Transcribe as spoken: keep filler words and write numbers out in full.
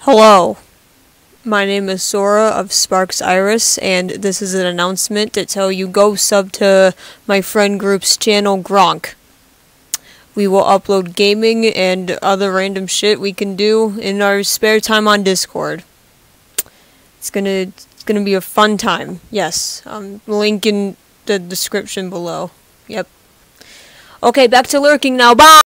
Hello, my name is Sora of Sparxs.iris, and this is an announcement to tell you go sub to my friend group's channel, Gronk. We will upload gaming and other random shit we can do in our spare time on Discord. It's gonna, it's gonna be a fun time. Yes, um, link in the description below. Yep. Okay, back to lurking now. Bye!